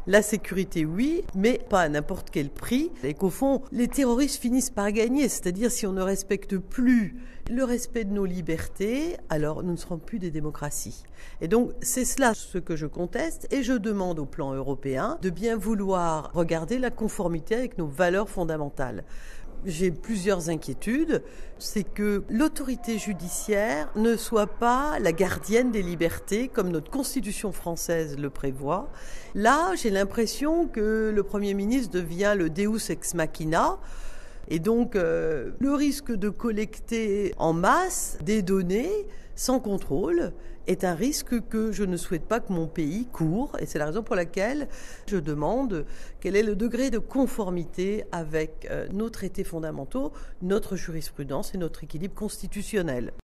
La sécurité, oui, mais pas à n'importe quel prix. Et qu'au fond, les terroristes finissent par gagner. C'est-à-dire, si on ne respecte plus le respect de nos libertés, alors nous ne serons plus des démocraties. Et donc, c'est cela ce que je conteste. Et je demande au plan européen de bien vouloir regarder la conformité avec nos valeurs fondamentales. J'ai plusieurs inquiétudes. C'est que l'autorité judiciaire ne soit pas la gardienne des libertés comme notre Constitution française le prévoit. Là, j'ai l'impression que le Premier ministre devient le Deus ex machina. Et donc, le risque de collecter en masse des données sans contrôle est un risque que je ne souhaite pas que mon pays court. Et c'est la raison pour laquelle je demande quel est le degré de conformité avec nos traités fondamentaux, notre jurisprudence et notre équilibre constitutionnel.